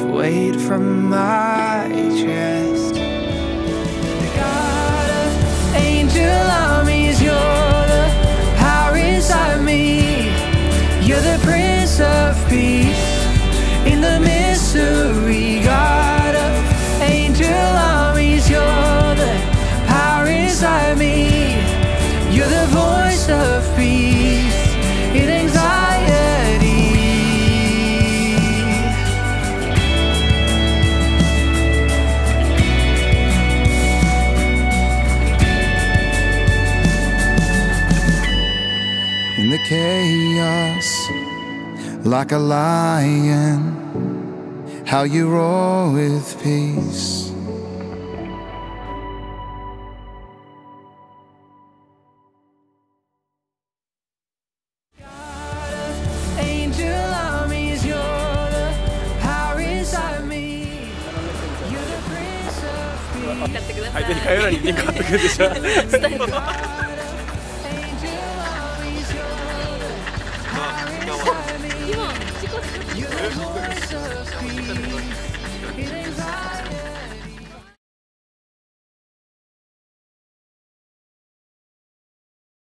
of weight from my chest. The God of angel armies, you're the power inside me. You're the Prince of Peace in the mystery. God of angel armies, you're the power inside me. You're the voice of peace in anxiety. In the chaos, like a lion, how you roar with peace. Angel armies, you're the power inside me. You're the Prince of Peace. 相手に買うような人間変わってくるでしょ。 You're the voice of peace in anxiety.